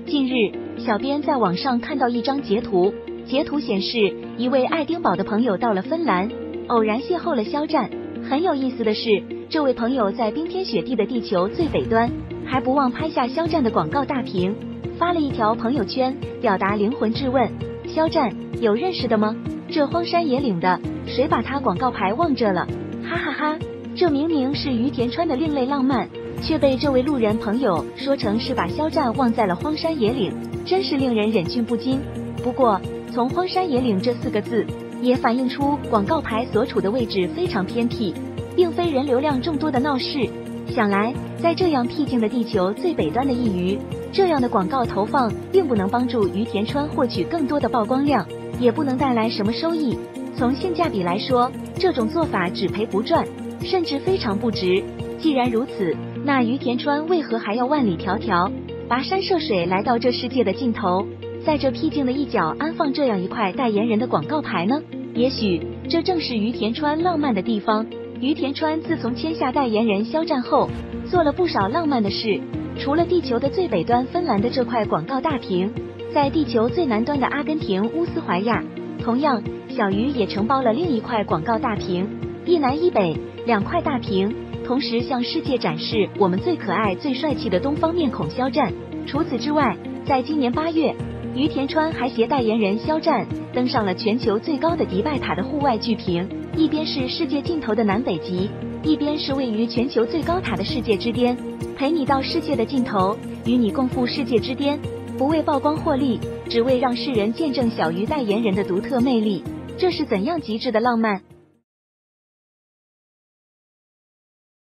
近日，小编在网上看到一张截图，截图显示一位爱丁堡的朋友到了芬兰，偶然邂逅了肖战。很有意思的是，这位朋友在冰天雪地的地球最北端，还不忘拍下肖战的广告大屏，发了一条朋友圈，表达灵魂质问：肖战有认识的吗？这荒山野岭的，谁把他广告牌忘着了？哈哈哈！这明明是于田川的另类浪漫，却被这位路人朋友说成是把肖战忘在了荒山野岭，真是令人忍俊不禁。不过，从荒山野岭这4个字，也反映出广告牌所处的位置非常偏僻，并非人流量众多的闹市。想来，在这样僻静的地球最北端的一隅，这样的广告投放并不能帮助于田川获取更多的曝光量，也不能带来什么收益。从性价比来说，这种做法只赔不赚，甚至非常不值。既然如此，那于田川为何还要万里迢迢跋山涉水来到这世界的尽头，在这僻静的一角安放这样一块代言人的广告牌呢？也许这正是于田川浪漫的地方。于田川自从签下代言人肖战后，做了不少浪漫的事。除了地球的最北端芬兰的这块广告大屏，在地球最南端的阿根廷乌斯怀亚，同样小于也承包了另一块广告大屏，一南一北2块大屏，同时向世界展示我们最可爱最帅气的东方面孔肖战。除此之外，在今年8月，于田川还携代言人肖战登上了全球最高的迪拜塔的户外巨屏，一边是世界尽头的南北极，一边是位于全球最高塔的世界之巅，陪你到世界的尽头，与你共赴世界之巅。不为曝光获利，只为让世人见证小鱼代言人的独特魅力，这是怎样极致的浪漫？